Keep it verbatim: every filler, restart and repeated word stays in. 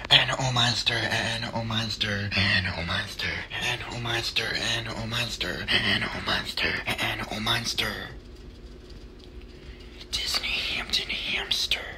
Animal monster, animal monster, animal monster, animal monster, animal monster, animal monster, animal monster. Disney Hampton hamster.